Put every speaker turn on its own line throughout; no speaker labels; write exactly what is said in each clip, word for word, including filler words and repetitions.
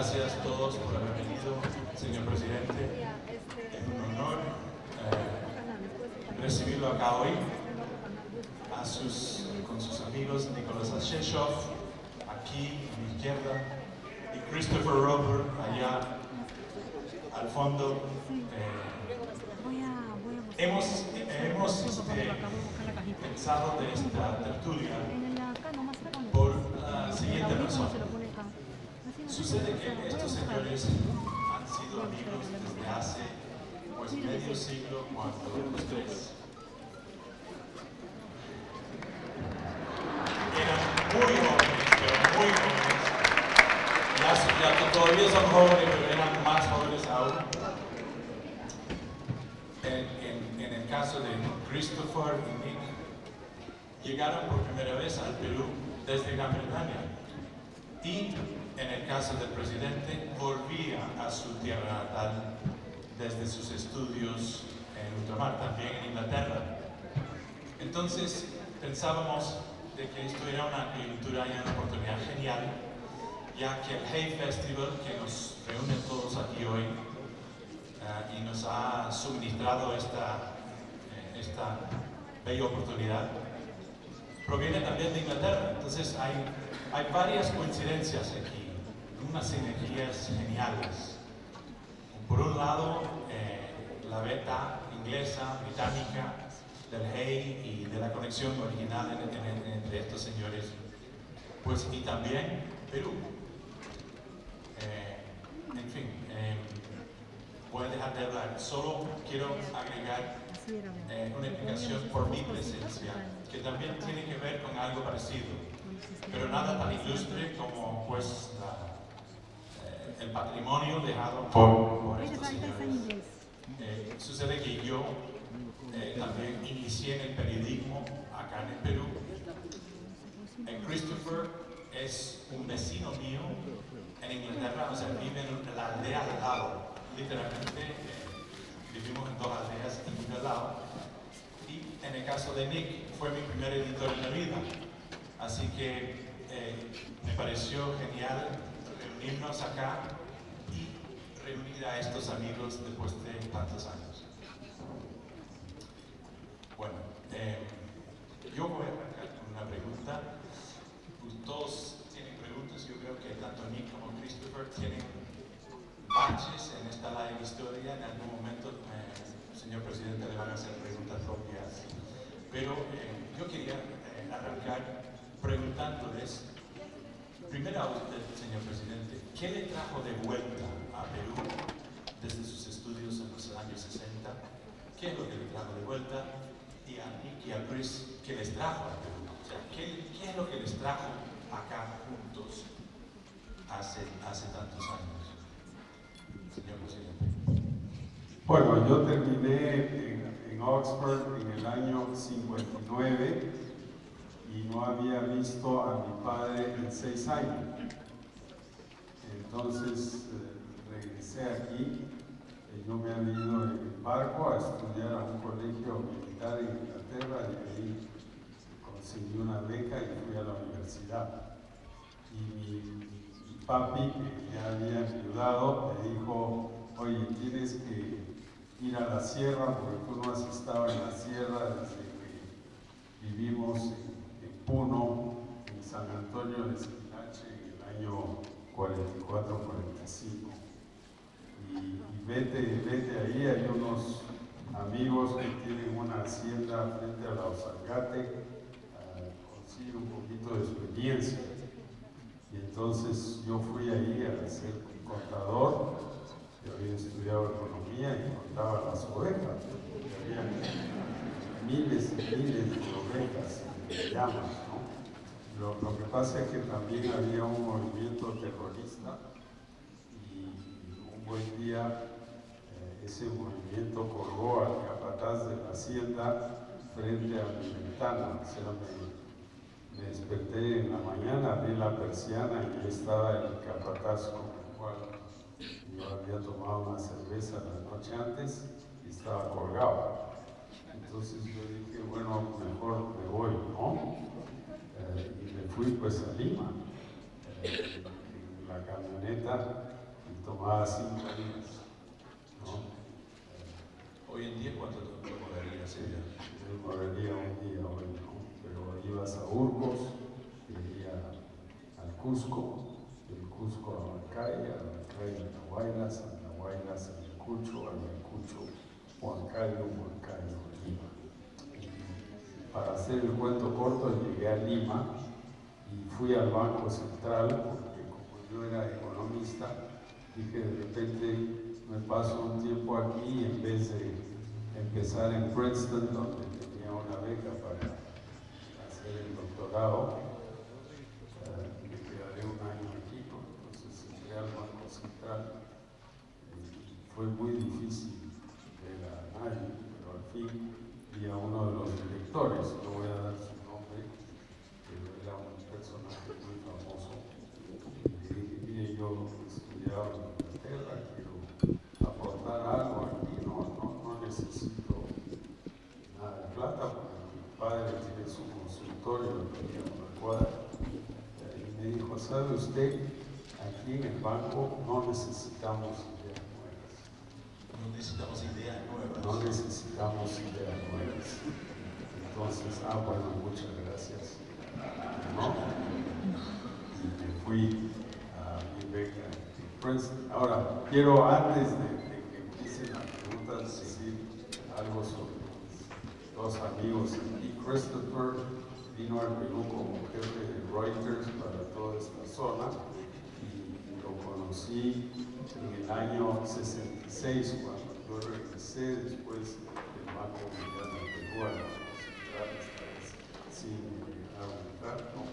Gracias a todos por haber venido, señor presidente. Es un honor eh, recibirlo acá hoy, a sus, con sus amigos Nicolás Sheshov, aquí a mi izquierda, y Christopher Roper, allá al fondo. Eh, hemos hemos este, pensado de esta tertulia por la siguiente razón. Sucede que estos señores han sido amigos desde hace pues medio siglo, cuando los tres eran muy jóvenes, pero muy jóvenes. Ya, ya todavía son jóvenes, pero eran más jóvenes aún. En, en, en el caso de Christopher y Nick, llegaron por primera vez al Perú desde Gran Bretaña. Y en el caso del presidente, volvía a su tierra natal desde sus estudios en ultramar, también en Inglaterra. Entonces, pensábamos de que esto era una coyuntura y una oportunidad genial, ya que el Hay Festival, que nos reúne todos aquí hoy uh, y nos ha suministrado esta, eh, esta bella oportunidad, proviene también de Inglaterra. Entonces hay, hay varias coincidencias aquí, unas sinergias geniales. Por un lado, eh, la beta inglesa, británica, del Hay y de la conexión original en, en, en, entre estos señores, pues, y también Perú. Eh, en fin, eh, voy a dejar de hablar. Solo quiero agregar eh, una explicación por mi presencia, que también tiene que ver con algo parecido, pero nada tan ilustre como pues la, eh, el patrimonio dejado por, por estos señores. Eh, sucede que yo eh, también inicié en el periodismo acá en el Perú. Eh, Christopher es un vecino mío en Inglaterra, o sea, vive en la aldea al lado, literalmente eh, vivimos en dos aldeas y al lado. Y en el caso de Nick, fue mi primer editor en la vida, así que eh, me pareció genial reunirnos acá y reunir a estos amigos después de tantos años. Bueno, eh, yo voy a arrancar con una pregunta. Todos tienen preguntas, yo creo que tanto Nick como Christopher tienen baches en esta larga historia. En algún momento, eh, señor presidente, le van a hacer preguntas propias. Pero eh, yo quería eh, arrancar preguntándoles, primero a usted, señor presidente, ¿qué le trajo de vuelta a Perú desde sus estudios en los años sesenta? ¿Qué es lo que le trajo de vuelta? Y a Nick y a Chris, ¿qué les trajo a Perú? O sea, ¿qué, qué es lo que les trajo acá juntos hace, hace tantos años? Señor presidente.
Bueno, yo terminé en, en Oxford en el año cincuenta y nueve y no había visto a mi padre en seis años. Entonces eh, regresé aquí. Eh, yo me había ido en el barco a estudiar a un colegio militar en Inglaterra y ahí conseguí una beca y fui a la universidad. Y mi, mi papi, que ya había ayudado, me dijo: oye, tienes que ir a la sierra porque tú no has estado en la sierra desde que vivimos en, en Puno, en San Antonio de Espinache, en el año cuarenta y cuatro cuarenta y cinco. Y, y vete, vete ahí, hay unos amigos que tienen una hacienda frente a la Ozalgate, uh, consigue un poquito de experiencia. Y entonces yo fui ahí a ser contador. Yo había estudiado economía y contaba las ovejas. Había miles y miles de ovejas, de llamas, ¿no? Lo, lo que pasa es que también había un movimiento terrorista y un buen día eh, ese movimiento colgó al capataz de la hacienda frente a mi ventana. O sea, me, me desperté en la mañana, abrí la persiana y ahí estaba el capataz con el cual yo había tomado una cerveza la noche antes y estaba colgado. Entonces yo dije, bueno, mejor me voy, ¿no? Eh, y me fui pues a Lima, eh, en la camioneta, tomaba cinco días, ¿no?
Hoy en día, ¿cuánto demoraría ese viaje?
Demoraría un día hoy, ¿no? Pero ibas a Burgos, iría al Cusco, del Cusco a Huancayo, a Huancayo a Andahuaylas, a Andahuaylas a Ayacucho, a Ayacucho, Huancayo, Huancayo, Lima. Y para hacer el cuento corto, llegué a Lima y fui al Banco Central, porque como yo era economista, dije de repente me paso un tiempo aquí y en vez de empezar en Princeton, donde tenía una beca para hacer el doctorado, uh, me quedaré un año aquí, ¿no? Entonces entré al Banco Central y fue muy difícil ver a nadie, pero al fin vi a uno de los directores, no voy a dar su nombre, pero era un personaje muy famoso, y le dije, mire, yo estudiaba en Inglaterra, quiero aportar algo aquí, no, no, no necesito nada de plata, porque mi padre tiene su consultorio, tenía una cuadra, y me dijo, ¿sabe usted? Aquí en el banco no necesitamos ideas nuevas.
No necesitamos ideas nuevas.
No necesitamos ideas nuevas. Entonces, ah, bueno, muchas gracias. ¿No? Y me fui a mi beca en Princeton. Ahora, quiero antes de, de que empiecen las preguntas decir algo sobre mis dos amigos aquí. Christopher vino al Perú como jefe de Reuters para toda esta zona y lo conocí en el año sesenta y seis cuando yo regresé después del Banco Mundial de Perú a la Banco Central, esta vez sin llegar a entrar, ¿no?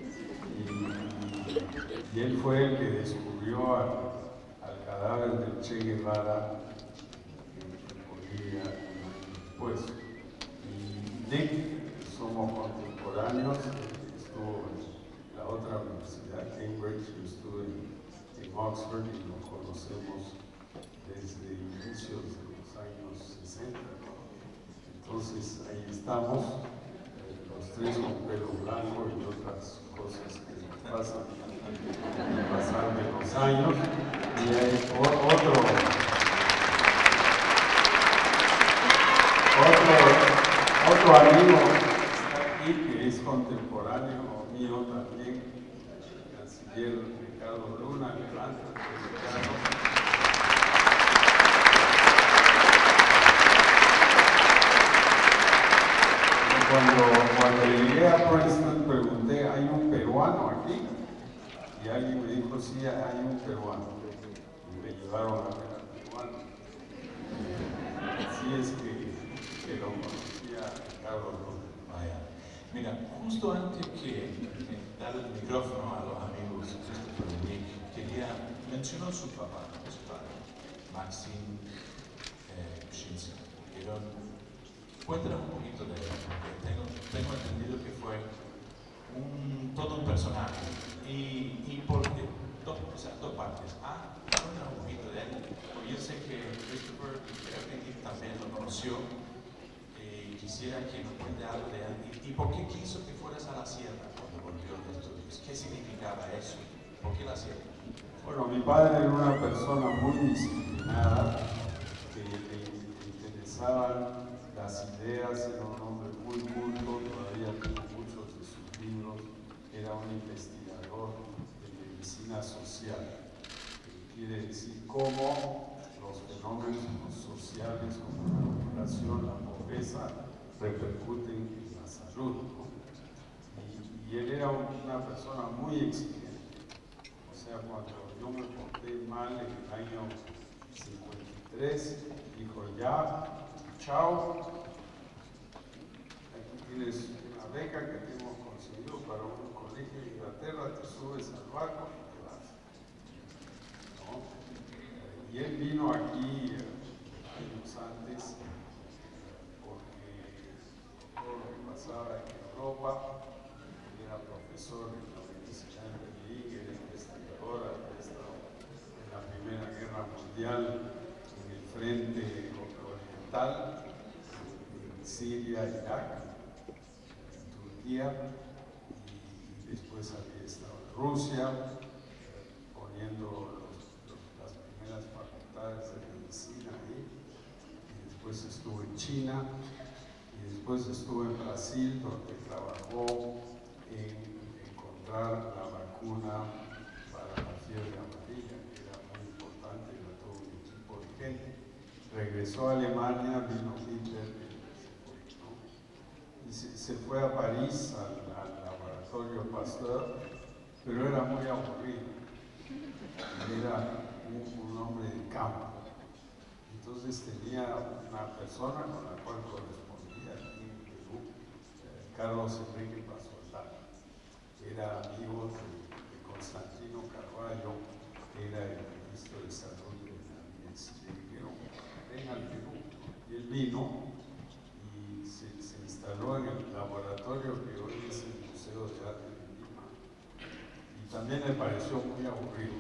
Y, y él fue el que descubrió al, al cadáver de Che Guevara en Bolivia un año después. Y Nick, somos contemporáneos, estuvo en la otra universidad, Cambridge, yo estuve en, en Oxford y nos conocemos desde inicios de los años sesenta, ¿no? Entonces ahí estamos, eh, los tres con pelo blanco y otras cosas que pasan al pasar de los años, y hay o, otro, otro, otro amigo que está aquí que es contemporáneo mío también, el canciller Ricardo Luna, levanta Ricardo. Cuando, cuando llegué a Princeton pregunté, ¿hay un peruano aquí? Y alguien me dijo, sí, hay un peruano. Y me llevaron a ver al peruano. Así es que, que lo conocía Carlos Luna.
Vaya. Mira, justo antes que eh, dar el micrófono a los amigos Christopher y Nick, quería mencionar su papá, su padre, Maxim eh, Pszczynski. Quiero cuéntanos un poquito de él, porque tengo, tengo entendido que fue un, todo un personaje. Y, y por dos, o sea, dos partes. Ah, cuéntanos un poquito de él, porque yo sé que Christopher y creo que Nick también lo conoció. Eh, quisiera que nos cuente algo de él. ¿Y, y por qué quiso que fueras a la sierra cuando volvió de estudios? ¿Qué significaba eso? ¿Por qué la sierra?
Bueno, mi padre era una persona muy disciplinada, que le interesaban las ideas, era un hombre muy culto, todavía tiene muchos de sus libros, era un investigador de medicina social, que quiere decir cómo los fenómenos sociales como la migración, la pobreza, repercuten en la salud, ¿no? Y, y él era una persona muy exigente, o sea, cuando yo me porté mal en el año cincuenta y tres, dijo ya, chao, aquí tienes una beca que te hemos conseguido para un colegio en Inglaterra, te subes al barco y te vas, ¿no? Y él vino aquí eh, años antes porque todo lo que pasaba en Europa, él era profesor en la Universidad de Berlín, era investigador, había estado en la Primera Guerra Mundial en el frente oriental, en Siria, Irak, en Turquía, y después había estado en Rusia, poniendo los, los, las facultades de medicina ahí, y después estuvo en China, y después estuvo en Brasil, donde trabajó en encontrar la vacuna para la fiebre amarilla, que era muy importante, era todo un equipo de gente. Regresó a Alemania, vino Hitler, y se, ¿no? y se, se fue a París, al, al laboratorio Pasteur, pero era muy aburrido. Era un, un hombre de campo. Entonces tenía una persona con la cual correspondía aquí en Perú, eh, Carlos Enrique Pazolán. Era amigo de, de Constantino Carballo, que era el ministro de Salud de la M I E S. Le dijeron, ven al Perú. Y él vino y se, se instaló en el laboratorio que hoy es el Museo de Arte de Lima. Y también le pareció muy aburrido,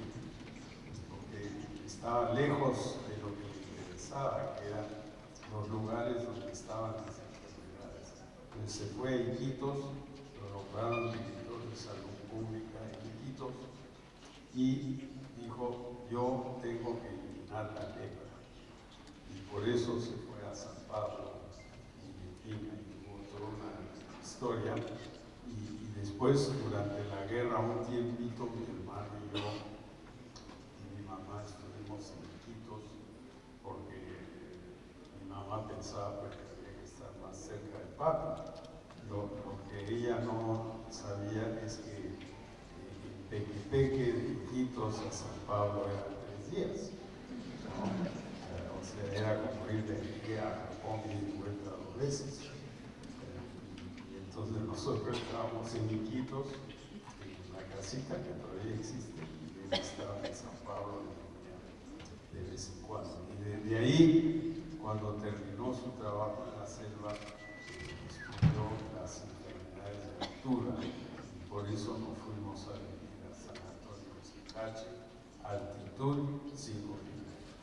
estaba lejos de lo que le interesaba, que eran los lugares donde estaban las enfermedades. Entonces se fue a Iquitos, lo nombraron director de salud pública en Iquitos, y dijo, yo tengo que eliminar la lepra. Y por eso se fue a San Pablo, y en fin, tuvo toda una historia. Y, y después, durante la guerra, un tiempito, mi hermano y yo, en Iquitos, porque mi mamá pensaba pues, que tenía que estar más cerca del Papa. Lo, lo que ella no sabía es que el Pequepeque de Iquitos a San Pablo era tres días, ¿no? O sea, era como ir de aquí a Japón y de vuelta dos veces. Y entonces nosotros estábamos en Iquitos, en la casita que todavía existe, y él estaba en San Pablo de vez en cuando. Y desde ahí, cuando terminó su trabajo en la selva, estudió las enfermedades de altura, y por eso nos fuimos a vivir al San Antonio de Sicache, altitud cinco mil.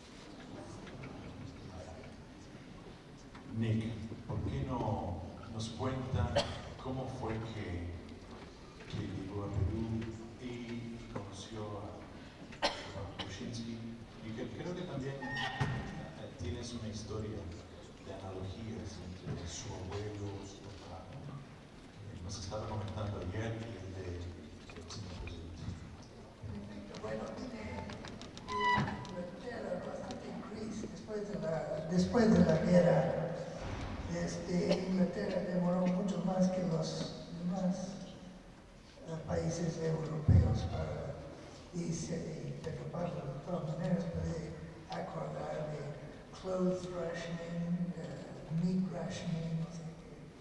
Nick, ¿por qué no nos cuenta cómo fue que, que llegó a Perú y conoció a, a Bushinsky? Y que creo que también eh, tienes una historia de analogías entre su abuelo, su papá, ¿no? Eh, nos estaba comentando ayer y el de el señor presidente.
Bueno, Inglaterra, bastante crisis después de la, después de la guerra. Este, Inglaterra demoró mucho más que los demás uh, países europeos para irse, y pero para de todas maneras puede acordar de clothes rationing, uh, meat rationing, no sé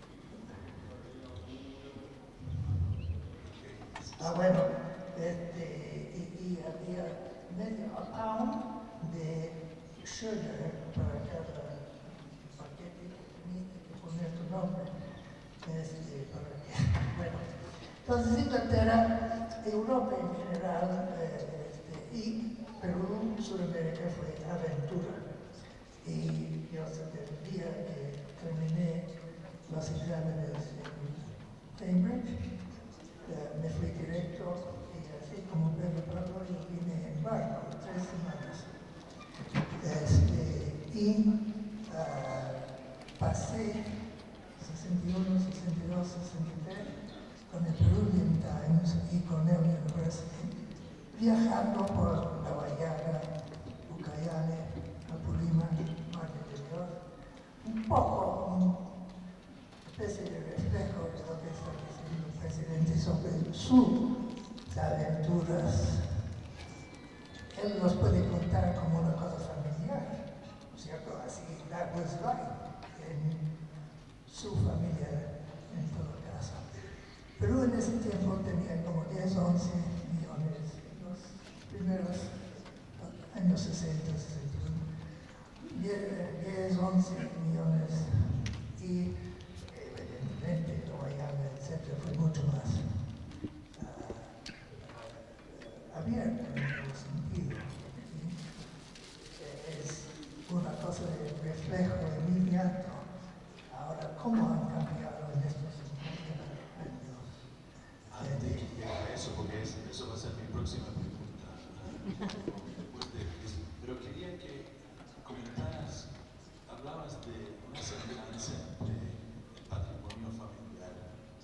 qué. Ah, bueno, este, y, y había medio pound de sugar para cada paquete que tenía que poner tu nombre. Este, para que, bueno, entonces Inglaterra, Europa en general, eh, este, y Perú, Sudamérica fue aventura. Y yo desde el día que terminé los exámenes en Cambridge, eh, me fui directo, y así como Pedro Pablo, yo vine en barco tres semanas. Este, y uh, pasé sesenta y uno, sesenta y dos, sesenta y tres con el Peruvian Times y con el University, viajando por La Guayaga, Ucayali, Apurímac, Mar Interior, un poco una especie de reflejo de lo que está diciendo el presidente sobre sus aventuras. Él nos puede contar como una cosa familiar, ¿cierto? Así, that was right, en su familia, en todo caso. Perú en ese tiempo tenía como diez, once millones, en los primeros años sesenta, sesenta y uno, diez, once millones, y evidentemente Guayana, etcétera, fue mucho más uh, abierto en todo sentido. ¿Sí? Es una cosa de reflejo inmediato. Ahora, ¿cómo han cambiado en estos cincuenta años?
Antes de que llegue a eso, porque es, eso va a ser mi próxima pregunta. Después de, pero quería que de una semejanza entre el patrimonio familiar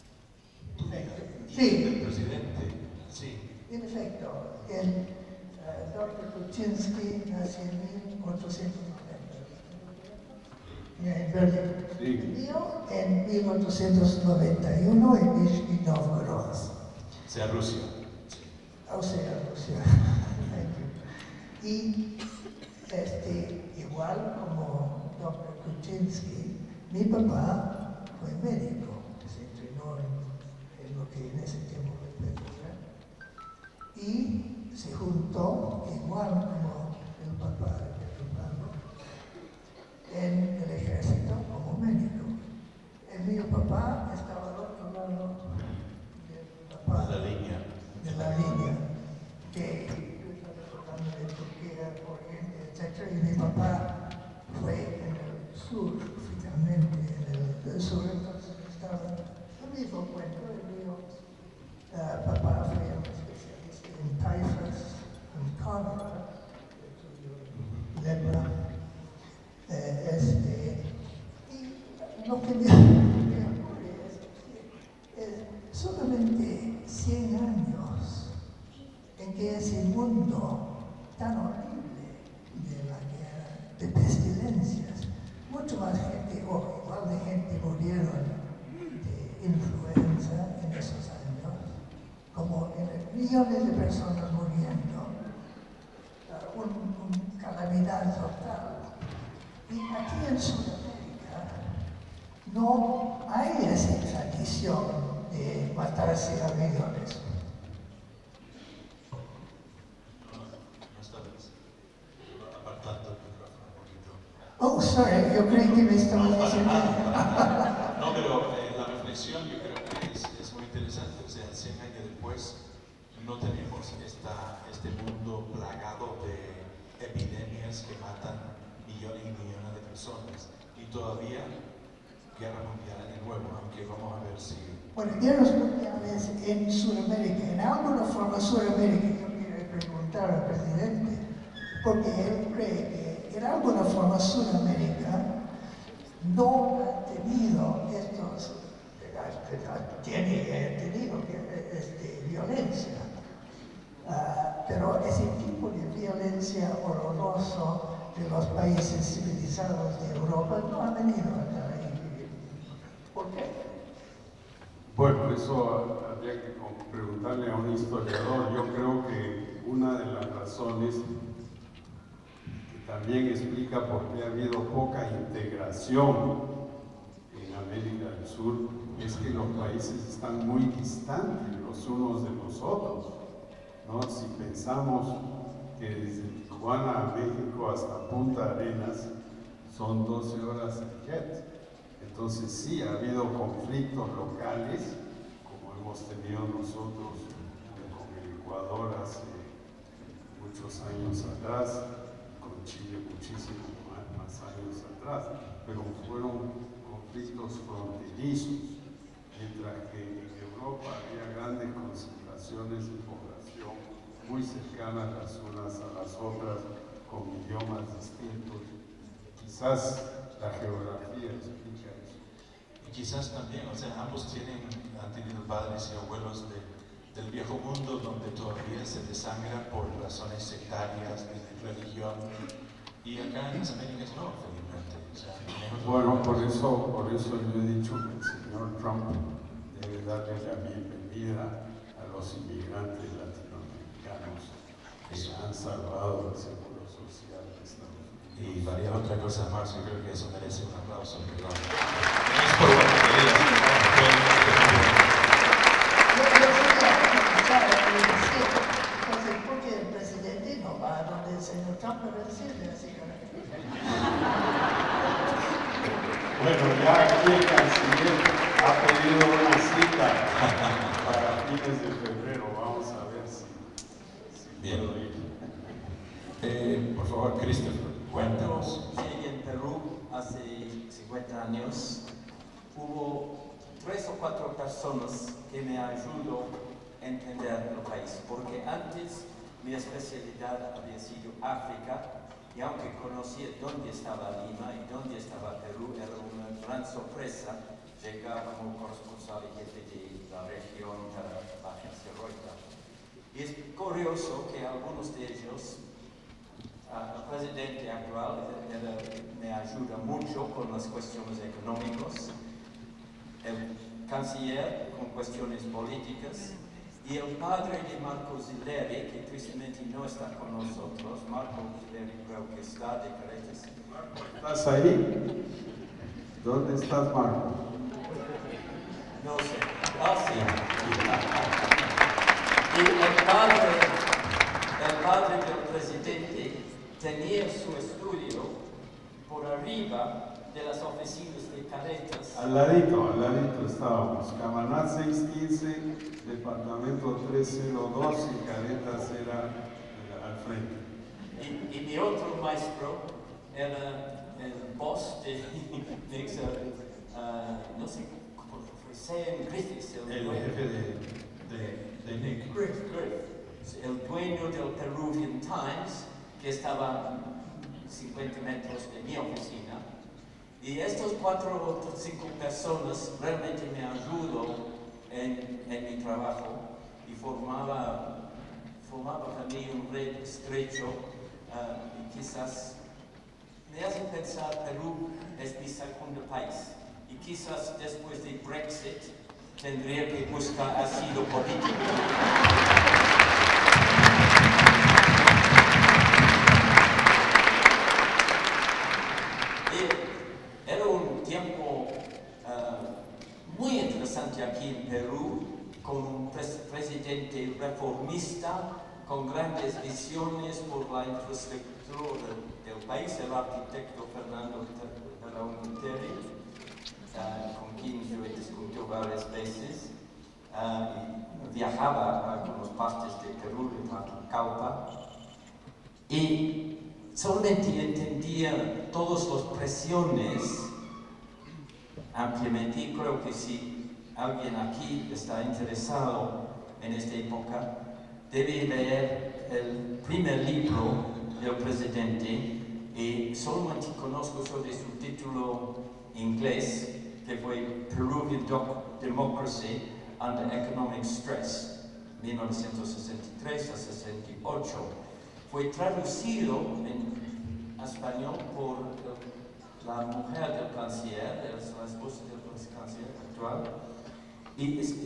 y
Sí.
el presidente. Sí.
En efecto, el uh, doctor Kuczynski nació en mil ochocientos noventa. En Berlín.
Sí.
Vivió en mil ochocientos noventa y uno en Nizhny Novgorod.
O sea, Rusia. Sí.
O sea, Rusia. Y este, igual como doctor Kuczynski, mi papá fue médico, se entrenó en, en lo que en ese tiempo fue Petrograd, y se juntó, igual como el papá de Pedro Pablo, en el ejército como médico. El mío papá estaba al otro lado del papá,
De la línea.
de la línea, que yo estaba tratando de Turquía, Oriente, etcétera, y mi papá fue en el sur, finalmente, en el sur, entonces estaba el mismo cuento. El mío uh, papá fue un especialista en taifas, en cólera, lepra, eh, este, y lo que me, me ocurre es que es solamente cien años en que ese mundo tan horrible de la guerra, de pestilencias, mucho más gente, o igual de gente murieron de influenza en esos años, como en millones de personas muriendo, uh, un, un calamidad total. Y aquí en Sudamérica no hay esa tradición de matarse a millones. Oh, sorry, yo creí que me estaban diciendo.
No, pero eh, la reflexión yo creo que es, es muy interesante. O sea, cien años después no tenemos esta, este mundo plagado de epidemias que matan millones y millones de personas. Y todavía guerra mundial de nuevo, aunque vamos a ver si...
Bueno, guerras mundiales en Sudamérica, en alguna forma Sudamérica, yo quiero preguntar al presidente, porque él cree que en alguna forma Sudamérica no ha tenido estos, tiene tenido este, violencia, uh, pero ese tipo de violencia horroroso de los países civilizados de Europa no ha venido acá. ¿Por qué?
Bueno, eso habría que preguntarle a un historiador. Yo creo que una de las razones que también explica por qué ha habido poca integración en América del Sur es que los países están muy distantes los unos de los otros, ¿no? Si pensamos que desde Tijuana a México hasta Punta Arenas son doce horas de jet. Entonces sí, ha habido conflictos locales, como hemos tenido nosotros con el Ecuador hace muchos años atrás, con Chile muchísimo más, más años atrás, pero fueron conflictos fronterizos, mientras que en Europa había grandes concentraciones de población muy cercanas las unas a las otras, con idiomas distintos. Quizás la geografía explica eso.
Y quizás también, o sea, ambos tienen, han tenido padres y abuelos de, del viejo mundo donde todavía se desangra por razones sectarias, de religión, y acá en las Américas no, felizmente. O sea,
bueno, por eso, por eso yo he dicho que el señor Trump debe darle la bienvenida a los inmigrantes latinoamericanos que han salvado el seguro social de Estados Unidos.
Y varias otras cosas más, yo creo que eso merece un aplauso, perdón. Es por buena querida.
Entonces, ¿por qué el presidente no va a donde el señor Trump para decirle así?
Bueno, ya aquí el canciller ha pedido una cita para fines de febrero. Vamos a ver si, si
Bien.
puedo ir.
Eh, por favor, Christopher, cuéntanos.
Cuando llegué en Perú hace cincuenta años, hubo tres o cuatro personas que me ayudó a entender el país, porque antes mi especialidad había sido África y aunque conocía dónde estaba Lima y dónde estaba Perú, era una gran sorpresa llegar como corresponsal y jefe de la región para la agencia Reuters. Y es curioso que algunos de ellos, uh, el presidente actual era, me ayuda mucho con las cuestiones económicas, el canciller con cuestiones políticas, y el padre de Marco Zilleri, que tristemente no está con nosotros. Marco Zilleri creo que está de Caretas.
¿Estás ahí? ¿Dónde estás, Marco?
No sé. Ah, sí. Y el padre, el padre del presidente tenía su estudio por arriba de las oficinas de Caretas.
Al ladito, al ladito estábamos. Camaná seiscientos quince, departamento trescientos dos y Caretas era al frente.
Y, y mi otro maestro era el boss de, de uh, no sé cómo fue, Sam Griffiths, el,
El
dueño,
jefe de, de, de Nick.
Griff, Griff, el dueño del Peruvian Times, que estaba a cincuenta metros de mi oficina. Y estas cuatro o cinco personas realmente me ayudó en, en mi trabajo y formaba, formaba para mí un red estrecho uh, y quizás me hacen pensar Perú es mi segundo país y quizás después de Brexit tendría que buscar asilo político. Era un tiempo uh, muy interesante aquí en Perú, con un pres presidente reformista, con grandes visiones por la infraestructura del, del país, el arquitecto Fernando Belaúnde, uh, con quien yo he discutido varias veces. Uh, viajaba a algunas partes de Perú, de Atahualpa, y solamente entendía todas las presiones ampliamente. Creo que si alguien aquí está interesado en esta época, debe leer el primer libro del presidente, y solamente conozco sobre su título inglés, que fue Peruvian Democracy Under Economic Stress, mil novecientos sesenta y tres a sesenta y ocho. Fue traducido en español por la mujer del canciller, la esposa del canciller actual. Y es,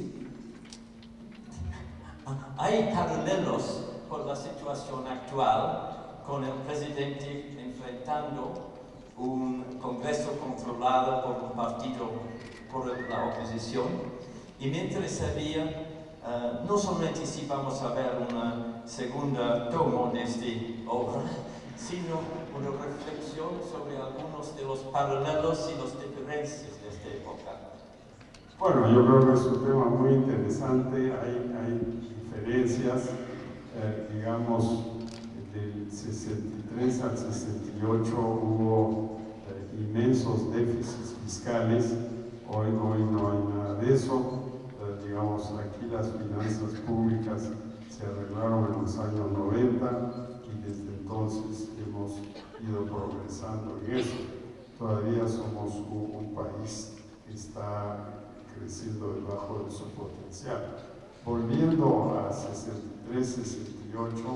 hay paralelos con la situación actual, con el presidente enfrentando un Congreso controlado por un partido, por la oposición. Y me interesaría Uh, no solamente si vamos a ver una segunda tomo de esta obra, sino una reflexión sobre algunos de los paralelos y las diferencias de esta época.
Bueno, yo creo que es un tema muy interesante, hay, hay diferencias, eh, digamos, del sesenta y tres al sesenta y ocho hubo eh, inmensos déficits fiscales, hoy, hoy no hay nada de eso. Digamos, aquí las finanzas públicas se arreglaron en los años noventa y desde entonces hemos ido progresando en eso. Todavía somos un, un país que está creciendo debajo de su potencial. Volviendo a sesenta y tres, sesenta y ocho,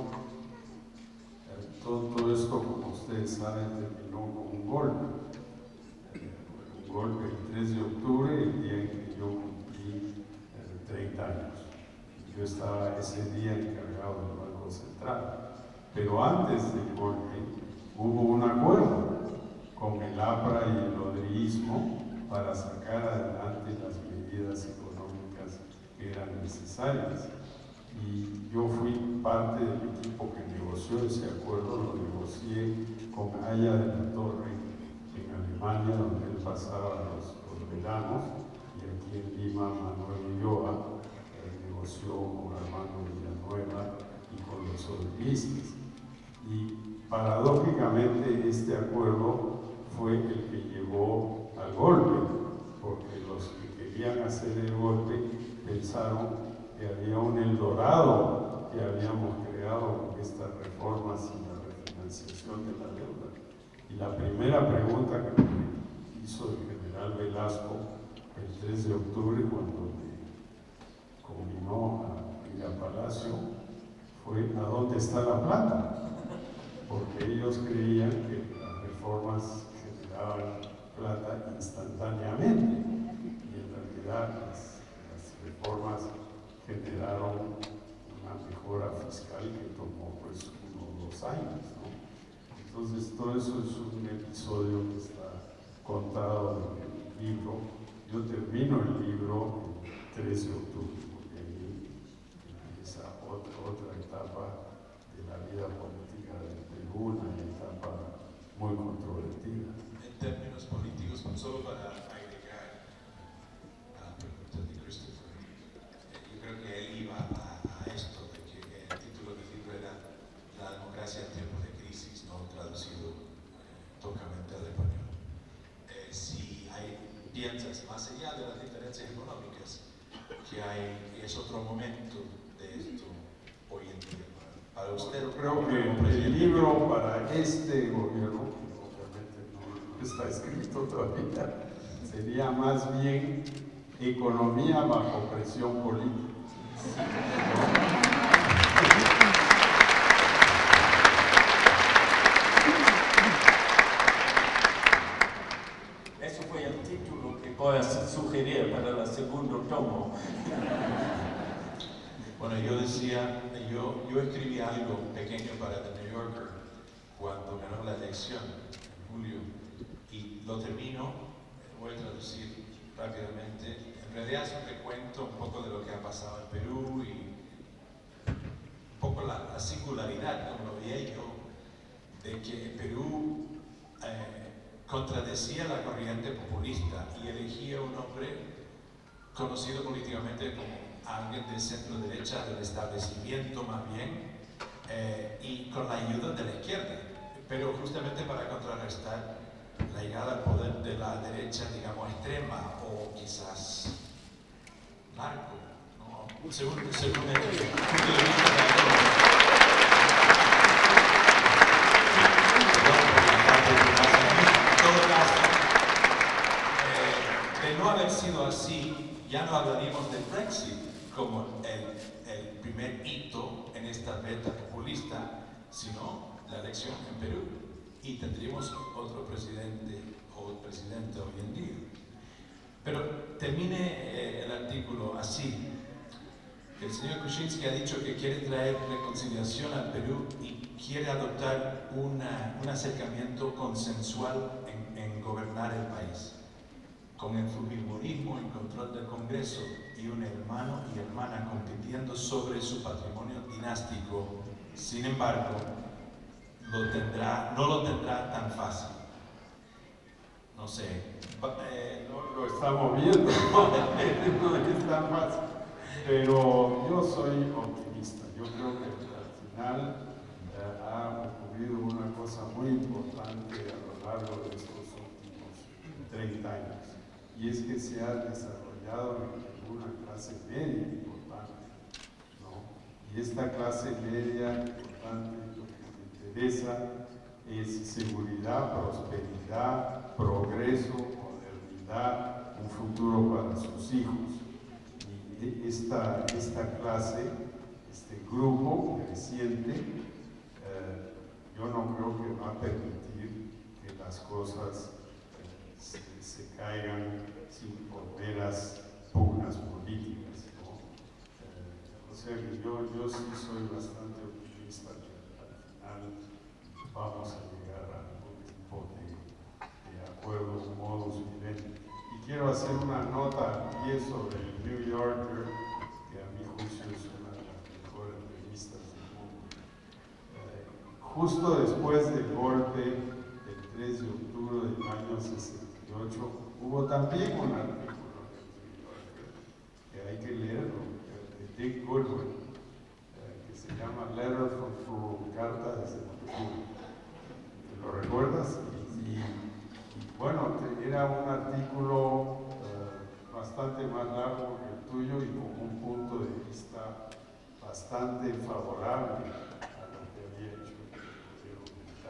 eh, todo, todo esto, como ustedes saben, terminó con un golpe. Eh, un golpe el tres de octubre, el día en que yo treinta años. Yo estaba ese día encargado del Banco Central. Pero antes del golpe hubo un acuerdo con el APRA y el odreísmo para sacar adelante las medidas económicas que eran necesarias. Y yo fui parte del equipo que negoció ese acuerdo, lo negocié con Aya de la Torre en Alemania, donde él pasaba los, los veranos. Aquí en Lima, Manuel Ulloa eh, negoció con Armando Villanueva y con los odreístas. Y paradójicamente este acuerdo fue el que llevó al golpe, porque los que querían hacer el golpe pensaron que había un Eldorado que habíamos creado con estas reformas y la refinanciación de la deuda. Y la primera pregunta que me hizo el general Velasco el tres de octubre, cuando me combinó a ir a Palacio, fue: ¿a dónde está la plata? Porque ellos creían que las reformas generaban plata instantáneamente, y en realidad las, las reformas generaron una mejora fiscal que tomó pues unos dos años, ¿no? Entonces todo eso es un episodio que está contado en el libro. Yo termino el libro el tres de octubre, porque ahí empieza otra, otra etapa de la vida política del Perú, una etapa muy controvertida.
En términos políticos, solo para agregar a la pregunta de Christopher, yo creo que él iba a, a esto, de que el título del libro era La democracia en tiempos de crisis, no traducido eh, tocamente al español. Eh, si hay, piensas más allá de las diferencias económicas, que hay, es otro momento de esto hoy en día para, para usted.
Yo creo que el libro para este gobierno, que obviamente no está escrito todavía, sería más bien Economía bajo presión política.
Eso fue el título que voy a sugerir para el segundo tomo.
Bueno, yo decía, yo, yo escribí algo pequeño para The New Yorker cuando ganó la elección en julio, y lo termino, voy a traducir rápidamente. En realidad es un recuento un poco de lo que ha pasado en Perú y un poco la, la singularidad, como lo veía yo, de que Perú eh, contradecía la corriente populista y elegía un hombre conocido políticamente como alguien de centro derecha, del establecimiento más bien, eh, y con la ayuda de la izquierda, pero justamente para contrarrestar la llegada al poder de la derecha, digamos, extrema o quizás narco, ¿no? Según, según el punto de vista de en todo caso, eh, de no haber sido así, ya no hablaríamos del Brexit como el, el primer hito en esta beta populista, sino la elección en Perú, y tendríamos otro presidente o presidente hoy en día. Pero termine eh, el artículo así. El señor Kuczynski ha dicho que quiere traer reconciliación al Perú y quiere adoptar una, un acercamiento consensual en, en gobernar el país, con el fujimorismo en control del Congreso y un hermano y hermana compitiendo sobre su patrimonio dinástico. Sin embargo, lo tendrá, no lo tendrá tan fácil. No sé. Eh,
no lo estamos viendo, no es tan fácil. Pero yo soy optimista. Yo creo que al final eh, ha ocurrido una cosa muy importante a lo largo de estos últimos treinta años. Y es que se ha desarrollado una clase media importante, ¿no? Y esta clase media importante, lo que me interesa es seguridad, prosperidad, progreso, modernidad, un futuro para sus hijos. Y esta, esta clase, este grupo creciente, eh, yo no creo que va a permitir que las cosas Se, se caigan sin por meras pugnas políticas, ¿no? Eh, o sea que yo, yo sí soy bastante optimista que al final vamos a llegar a algún tipo de, de acuerdo, modus vivendi. Y quiero hacer una nota al pie sobre el New Yorker, que a mi juicio es una de las mejores revistas del mundo. Eh, justo después del golpe del tres de octubre del año sesenta y ocho, hubo también un artículo en el New Yorker que hay que leerlo, de Dick Goodwin, eh, que se llama Letter from Peru, Carta desde el Perú. ¿Te lo recuerdas? Y, y, y bueno, te, era un artículo eh, bastante más largo que el tuyo y con un punto de vista bastante favorable a lo que había hecho el gobierno mexicano.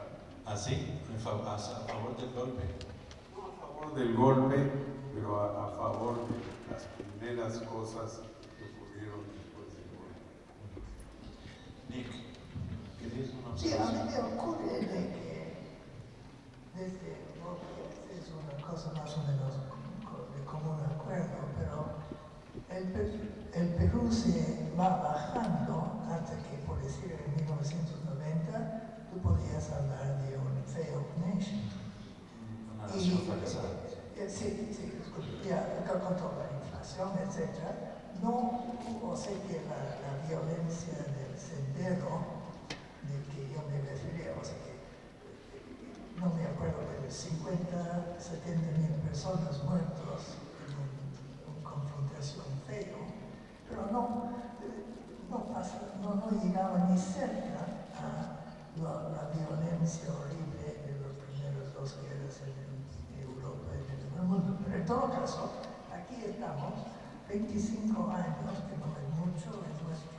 así, en fa- a, a favor del golpe.
No a favor del golpe, pero a, a favor de las primeras cosas que ocurrieron después del golpe.
Nick, ¿querías una
Sí, a mí
observación?
me ocurre de que desde el golpe es una cosa más o menos co- de común acuerdo, pero el, Pe- el Perú se va bajando hasta que, por decir, en mil novecientos noventa tú podías hablar de un failed nation.
Una
Y,
nación fracasada.
eh, sí, sí, ya, con con toda la inflación, etcétera, no hubo, sé que la, la violencia del sendero del que yo me refería, o sea que eh, no me acuerdo de cincuenta, setenta mil personas muertos en una confrontación feo, pero no, eh, no, pasa, no, no llegaba ni cerca a la, la violencia horrible de las primeras dos guerras en, en Europa y en el mundo. Pero en todo caso, aquí estamos, veinticinco años, que no es mucho, es nuestro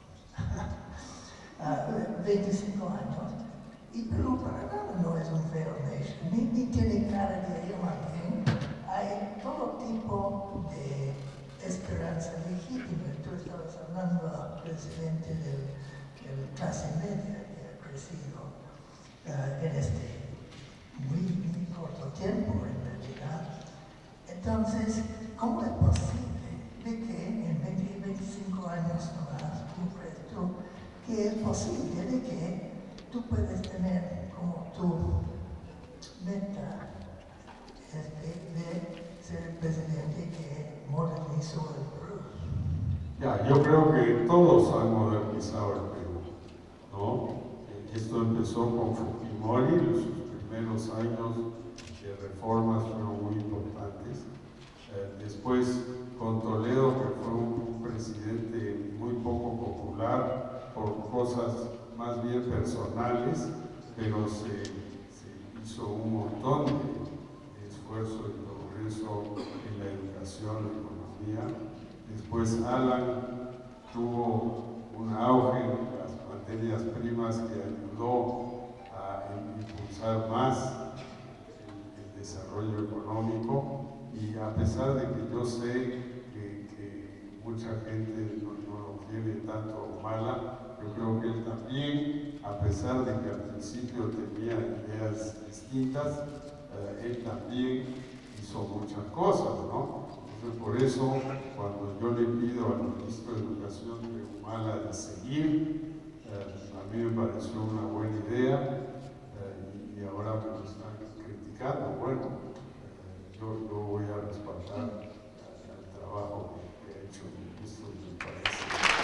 uh, veinticinco años, y Perú para nada no es un failed nation, ni, ni tiene cara de ello, más bien hay todo tipo de esperanza legítima. Tú estabas hablando, presidente, del, del clase media que ha crecido uh, en este muy, muy corto tiempo, en realidad. Entonces, ¿cómo es posible de que en veinte, veinticinco años nomás, ¿cómo crees tú que es posible de que tú puedes tener como tu meta este, de ser el presidente que modernizó el Perú?
Ya, yo creo que todos han modernizado el Perú, ¿no? Eh, Esto empezó con Fujimori, sus primeros años de reformas fueron muy importantes. Eh, después con Toledo, que fue un, un presidente muy poco popular por cosas más bien personales, pero se, se hizo un montón de, de esfuerzo y progreso en la educación, la economía. Después Alan tuvo un auge en las materias primas que ayudó a impulsar más el, el desarrollo económico, y a pesar de que yo sé que, que mucha gente no, no lo quiere tanto Mala, yo creo que él también, a pesar de que al principio tenía ideas distintas, eh, él también hizo muchas cosas, ¿no? Entonces, por eso, cuando yo le pido al ministro de Educación de Humala de seguir, eh, a mí me pareció una buena idea, eh, y, y ahora me lo están criticando. Bueno, eh, yo, yo voy a respaldar eh, el trabajo que, que ha hecho el ministro, y me parece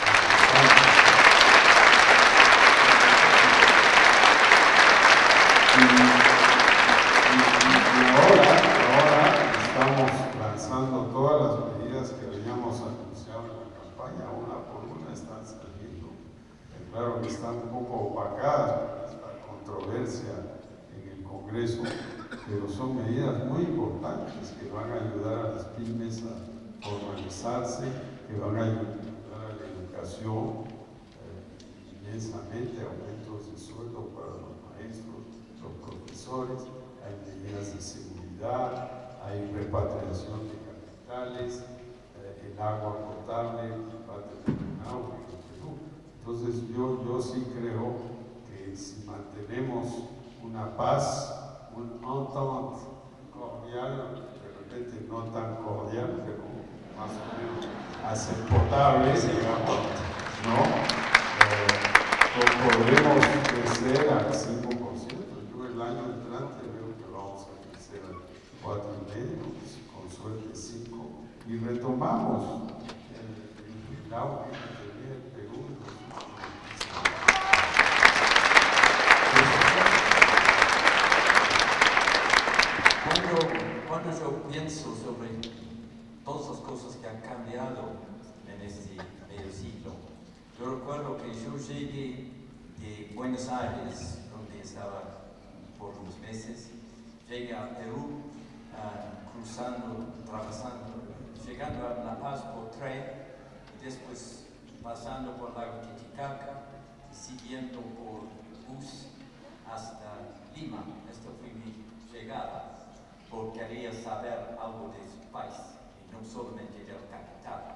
y, y, y ahora, ahora estamos lanzando todas las medidas que habíamos anunciado en la campaña, una por una están saliendo. Eh, claro que están un poco opacadas por esta controversia en el Congreso, pero son medidas muy importantes que van a ayudar a las pymes a organizarse, que van a ayudar a la educación, eh, inmensamente, aumentos de sueldo para los maestros, los profesores, hay medidas de seguridad, hay repatriación de capitales, eh, el agua potable va a tener un auge en Perú. Entonces yo, yo sí creo que si mantenemos una paz, un entente cordial, de repente no tan cordial, pero más o menos aceptable, digamos, ¿no? Eh, podremos crecer al cinco por ciento. Yo el año entrante veo que vamos a crecer al cuatro y medio, con suerte cinco, y retomamos el, el auge que tenía el Perú en los últimos
Cuando, cuando yo pienso sobre todas las cosas que han cambiado en este medio siglo, yo recuerdo que yo llegué de Buenos Aires, donde estaba por unos meses, llegué a Perú, uh, cruzando, atravesando, llegando a La Paz por tren, y después pasando por Lago Titicaca, y siguiendo por bus hasta Lima. Esto fue mi llegada, porque quería saber algo de su país, y no solamente del capital.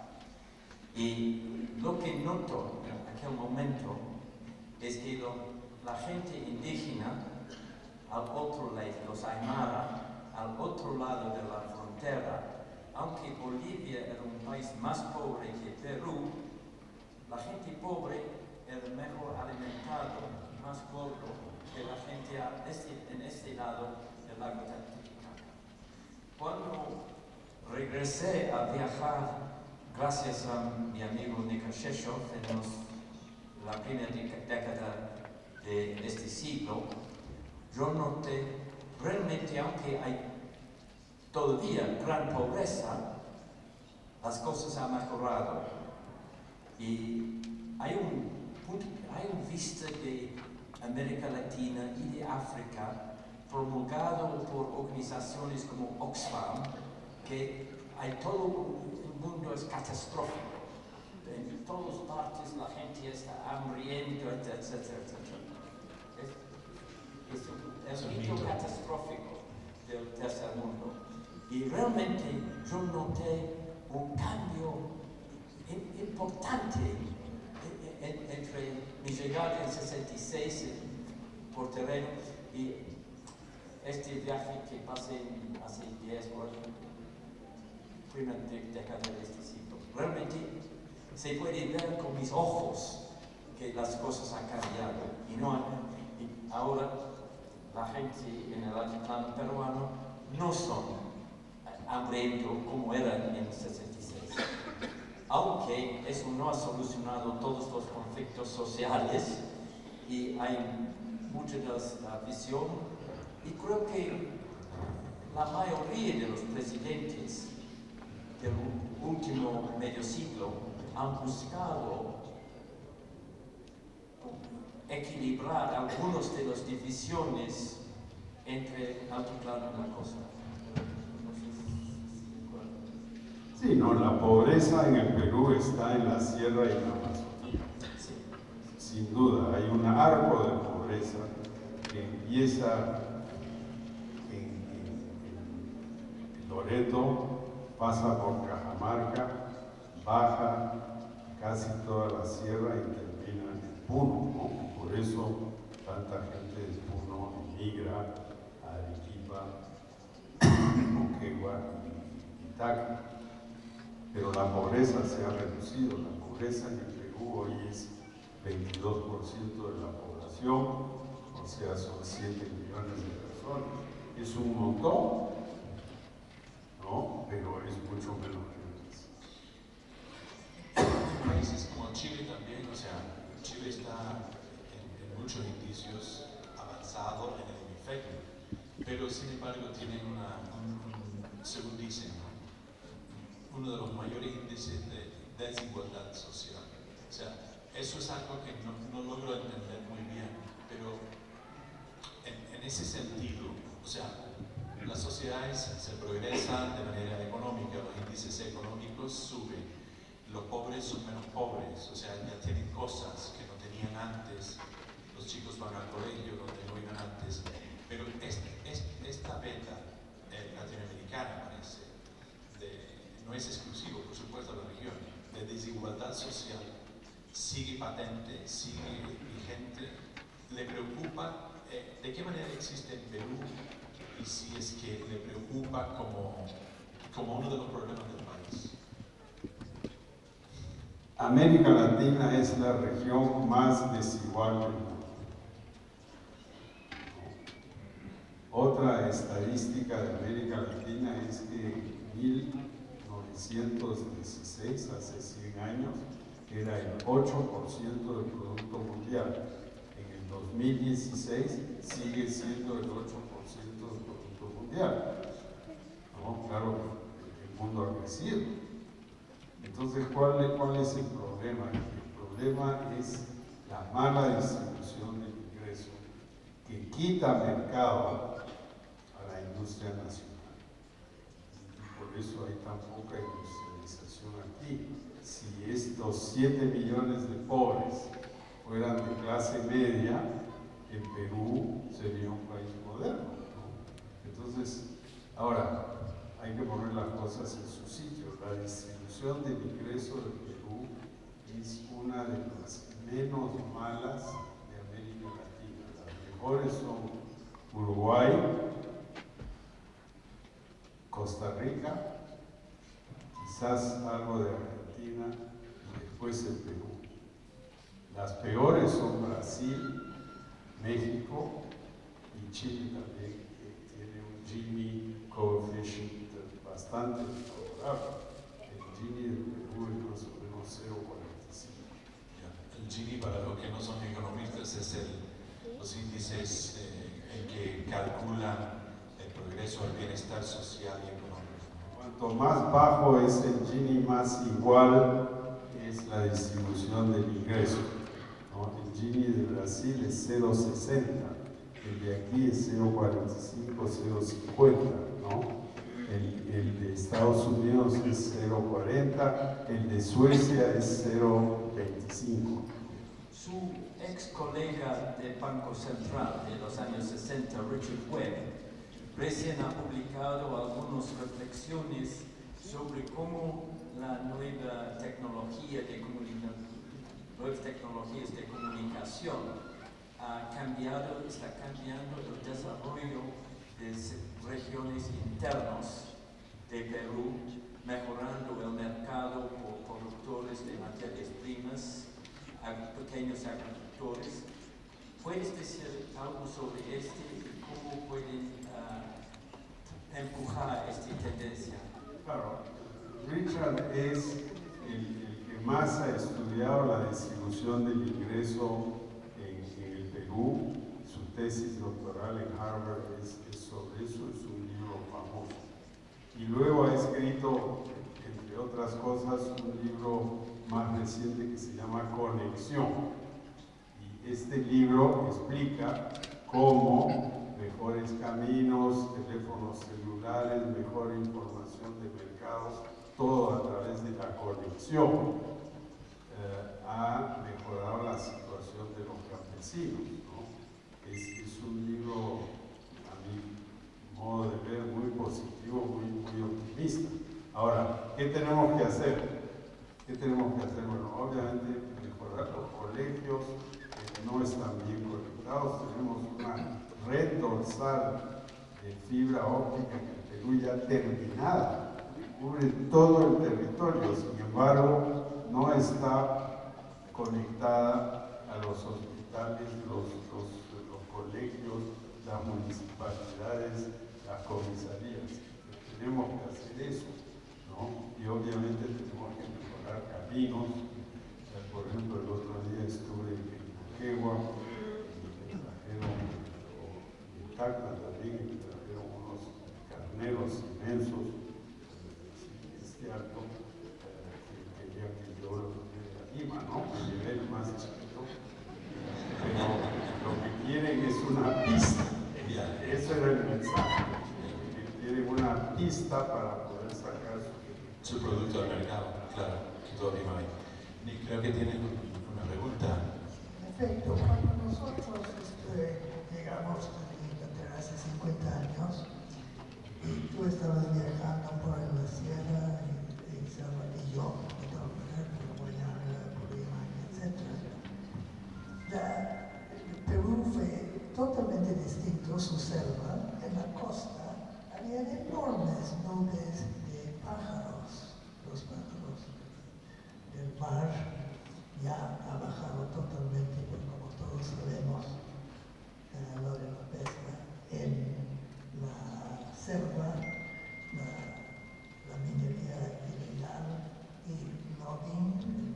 Y lo que noto en aquel momento es que lo, la gente indígena, al otro lado, los Aymara, al otro lado de la frontera, aunque Bolivia era un país más pobre que Perú, la gente pobre era mejor alimentado, más gordo que la gente a este, en este lado del lago Titicaca. Cuando regresé a viajar, gracias a mi amigo Nika Sheshov, en los, la primera década de este siglo, yo noté realmente, aunque hay todavía gran pobreza, las cosas han mejorado. Y hay un, hay un vista de América Latina y de África promulgado por organizaciones como Oxfam, que hay todo el mundo es catastrófico. En todas partes la gente está hambrienta, etcétera, etcétera. Es, es un, es un mito catastrófico del tercer mundo. Y realmente yo noté un cambio importante entre mi llegada en sesenta y seis por terreno y este viaje que pasé hace diez o primera década de este siglo. Realmente se puede ver con mis ojos que las cosas han cambiado y, no han, y ahora la gente en el altiplano peruano no son hambrientos como eran en sesenta y seis. Aunque eso no ha solucionado todos los conflictos sociales y hay mucha uh, visión, y creo que la mayoría de los presidentes del último medio siglo han buscado equilibrar algunas de las divisiones entre el altiplano y la costa.
Sí, no, la pobreza en el Perú está en la sierra y en la Amazonía. Sin duda, hay un arco de pobreza que empieza en, en, en Loreto, pasa por Cajamarca, baja casi toda la sierra y termina en Puno, ¿no? Por eso tanta gente de Puno emigra a Arequipa, Moquegua y Itaca. Pero la pobreza se ha reducido. La pobreza en el Perú hoy es veintidós por ciento de la población, o sea, son siete millones de personas. Es un montón, ¿no? Pero es mucho menos que antes.
En países como Chile también, o sea, Chile está en, en muchos indicios avanzado en el hemisferio, pero sin embargo tienen una, un, según dicen, uno de los mayores índices de desigualdad social. O sea, eso es algo que no, no logro entender muy bien, pero en, en ese sentido, o sea, las sociedades se progresan de manera económica, los índices económicos suben, los pobres son menos pobres, o sea, ya tienen cosas que no tenían antes, los chicos van al colegio donde no iban antes, pero este, este, esta beta eh, latinoamericana parece, de, no es exclusivo, por supuesto, de la región, de desigualdad social, sigue patente, sigue vigente, le preocupa, eh, ¿de qué manera existe en Perú? Y si es que le preocupa como, como uno de los problemas del país.
América Latina es la región más desigual del mundo. Otra estadística de América Latina es que en mil novecientos dieciséis, hace cien años, era el ocho por ciento del Producto Mundial. En el dos mil dieciséis sigue siendo el ocho por ciento del Producto Mundial. ¿No? Claro, el mundo ha crecido. Entonces, ¿cuál, ¿cuál es el problema? El problema es la mala distribución del ingreso que quita mercado a la industria nacional. Y por eso hay tan poca industrialización aquí. Si estos siete millones de pobres fueran de clase media, en Perú sería un país moderno, ¿no? Entonces, ahora, hay que poner las cosas en su sitio. La distribución del ingreso de Perú es una de las menos malas de América Latina. Las mejores son Uruguay, Costa Rica, quizás algo de Argentina y después el Perú. Las peores son Brasil, México y Chile también, que tiene un Gini coefficient bastante favorable. El Gini del Perú es más o menos cero coma cuarenta y cinco.
El Gini, para los que no son economistas, es el, los índices eh, en que calculan el progreso, el bienestar social y económico.
Cuanto más bajo es el Gini, más igual es la distribución del ingreso, ¿no? El Gini de Brasil es cero coma sesenta, el de aquí es cero coma cuarenta y cinco, cero coma cincuenta, ¿no? El, el de Estados Unidos es cero coma cuarenta, el de Suecia es cero coma veinticinco.
Su ex colega del Banco Central de los años sesenta, Richard Webb, recién ha publicado algunas reflexiones sobre cómo la nueva tecnología de comunicación, nuevas tecnologías de comunicación ha cambiado, está cambiando el desarrollo de regiones internas de Perú, mejorando el mercado por productores de materias primas, pequeños agricultores. ¿Puedes decir algo sobre este y cómo pueden uh, empujar esta tendencia?
Claro, Richard es el, el que más ha estudiado la distribución del ingreso en, en el Perú. Su tesis doctoral en Harvard es, es sobre eso, es un libro famoso. Y luego ha escrito, entre otras cosas, un libro más reciente que se llama Conexión. Y este libro explica cómo mejores caminos, teléfonos celulares, mejor información de mercados, todo a través de la conexión, eh, ha mejorado la situación de los campesinos, ¿no? Es, es un libro, a mi modo de ver, muy positivo, muy, muy optimista. Ahora, ¿qué tenemos que hacer? ¿Qué tenemos que hacer? Bueno, obviamente mejorar los colegios que no están bien conectados. Tenemos una red dorsal de fibra óptica en el Perú ya terminada, cubre todo el territorio, sin embargo no está conectada a los hospitales, los, los, los colegios, las municipalidades, las comisarías. Tenemos que hacer eso, ¿no? Y obviamente tenemos que mejorar caminos. Por ejemplo, el otro día estuve en Moquegua, y me trajeron, en Tacna también, me trajeron unos carneros inmensos, este alto, eh, que quería que yo lo tuviera a Lima, ¿no? Me llevé el más chiquito, pero lo que quieren es una pista. Eso era el mensaje, que quieren una pista para poder sacar su,
su producto al mercado, claro, todavía no hay. Nick, creo que tienen una pregunta.
En efecto, cuando nosotros este, llegamos a Inglaterra hace cincuenta años, y tú estabas viajando por la sierra, y, y, y yo, de todas maneras, por Guayana, por Irán, etcétera. La, Perú fue totalmente distinto, su selva. En la costa había enormes nubes de pájaros, los pájaros del mar ya ha bajado totalmente, pues como todos sabemos, a la hora de la pesca. En la selva, la, la minería ilegal y logging,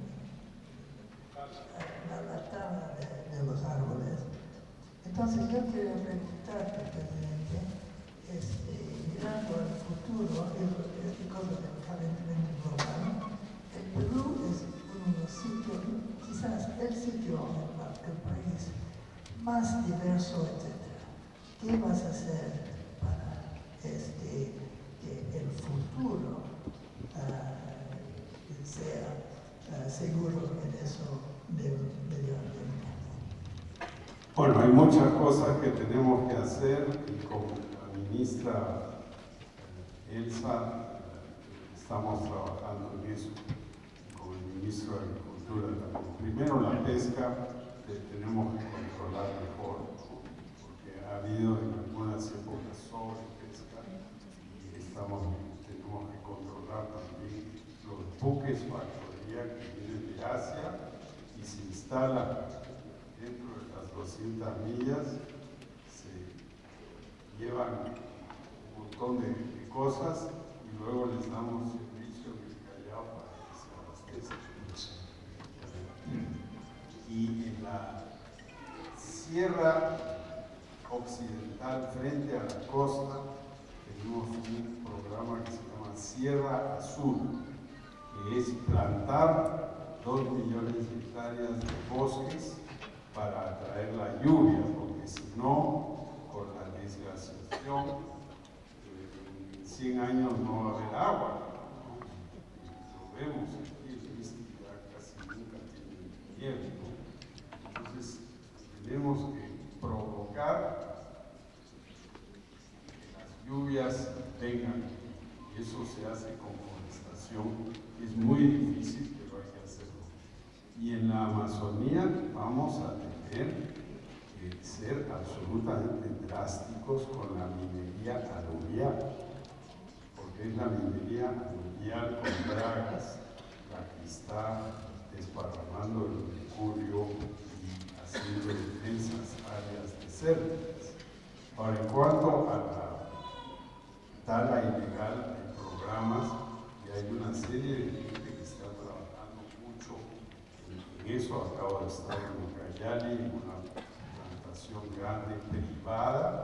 la, la tala de, de los árboles. Entonces yo quiero preguntarte, presidente, este, mirando al futuro, esta cosa del calentamiento global, el Perú es uno de los sitios, quizás el sitio, el, el país más diverso, etcétera. ¿Qué vas a hacer para este, que el futuro uh, sea uh, seguro en eso del medio ambiente?
Bueno, hay muchas cosas que tenemos que hacer y como la ministra Elsa estamos trabajando en eso, con el ministro de Agricultura también. Primero la pesca que tenemos que controlar mejor, ¿no? Porque ha habido en algunas épocas sobrepesca y estamos, tenemos que controlar también los buques factoría que vienen de Asia y se instalan dentro de las doscientas millas, se llevan un montón de, de cosas y luego les damos servicio en el Callao para que se abastezcan. Y en la sierra occidental, frente a la costa, tenemos un programa que se llama Sierra Azul, que es plantar dos millones de hectáreas de bosques para atraer la lluvia, porque si no, con la desglaciación, eh, en cien años no va a haber agua, ¿no? Lo vemos aquí, el Misti ya casi nunca tiene nieve, ¿no? Entonces, tenemos que provocar que las lluvias vengan, y eso se hace con forestación, es muy difícil, pero hay que hacerlo. Y en la Amazonía vamos a tener que ser absolutamente drásticos con la minería aluvial, porque es la minería aluvial con dragas la que está desparramando el mercurio y haciendo intensas áreas desérticas. Ahora, en cuanto a la tala ilegal de programas, y hay una serie de gente que está trabajando mucho en eso. Acabo de estar en Ucayali, en una plantación grande privada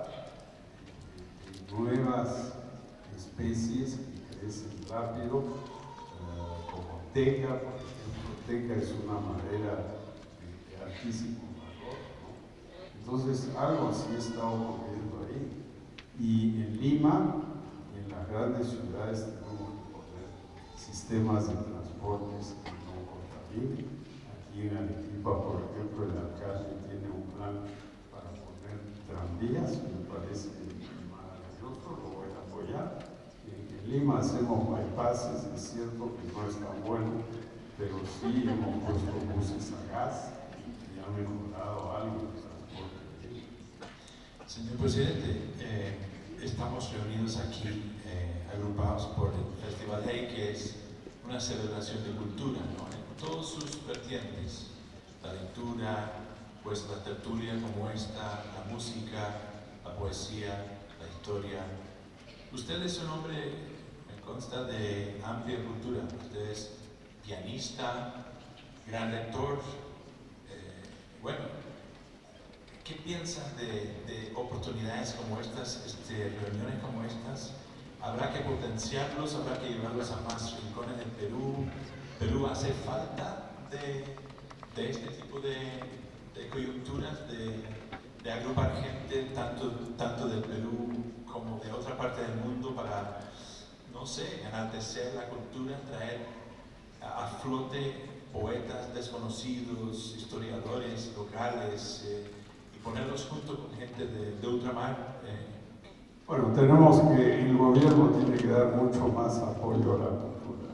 de, de nuevas especies que crecen rápido, eh, como teca, por ejemplo. Teca es una madera de, de altísimo valor, ¿no? Entonces, algo así está ocurriendo ahí. Y en Lima, y en las grandes ciudades, tenemos que poner sistemas de transportes que no contaminen. Aquí en Arequipa, por ejemplo, el alcalde tiene un plan para poner tranvías, me parece maravilloso, lo voy a apoyar. En, en Lima hacemos bypasses, es cierto que no es tan bueno, pero sí hemos puesto buses a gas y ha mejorado algo el transporte.
Señor presidente, eh, estamos reunidos aquí, eh, agrupados por el Festival Hey, que es una celebración de cultura, ¿no? En todos sus vertientes, la lectura, pues la tertulia como esta, la música, la poesía, la historia. Usted es un hombre, me consta, de amplia cultura. Usted es pianista, gran lector. Eh, bueno, ¿qué piensan de, de oportunidades como estas, este, reuniones como estas? ¿Habrá que potenciarlos? ¿Habrá que llevarlos a más rincones del Perú? ¿Perú hace falta de, de este tipo de, de coyunturas, de, de agrupar gente tanto, tanto del Perú como de otra parte del mundo para, no sé, enaltecer la cultura, traer a, a flote poetas desconocidos, historiadores locales, eh, y ponerlos junto con gente de, de ultramar? Eh.
Bueno, tenemos que, el gobierno tiene que dar mucho más apoyo a la cultura.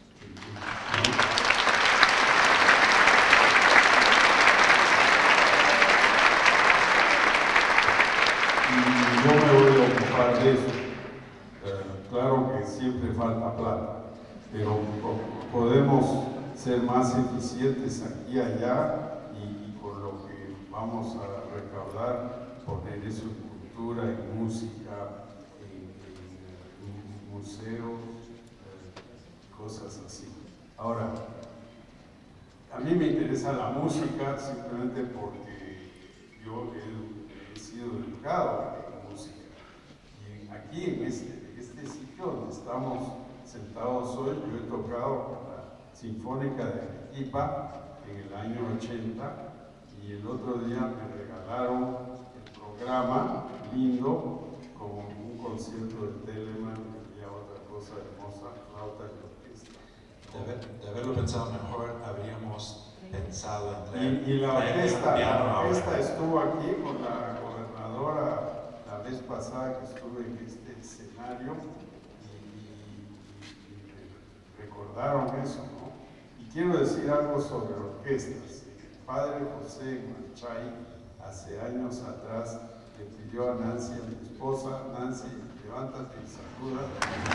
Y yo me voy a ocupar de eso. Eh, claro que siempre falta plata, pero podemos ser más eficientes aquí y allá y, y con lo que vamos a recaudar, poner eso en cultura, en música, en, en, en museos, eh, cosas así. Ahora, a mí me interesa la música simplemente porque yo he, he sido educado en música. Y aquí, en este, este sitio donde estamos sentados hoy, yo he tocado con la Sinfónica de Arequipa en el año ochenta y el otro día me regalaron el programa lindo con un concierto de Telemann y había otra cosa hermosa, flauta y orquesta.
De, haber, de haberlo pensado mejor, habríamos pensado en
Y,
traer
y la
traer
orquesta,
un piano
la
ahora.
orquesta estuvo aquí con la gobernadora la vez pasada que estuve en este escenario y, y- y recordaron eso, ¿no? Y quiero decir algo sobre orquestas. El padre José Manchay, hace años atrás, le pidió a Nancy, a mi esposa, Nancy, levántate y saluda.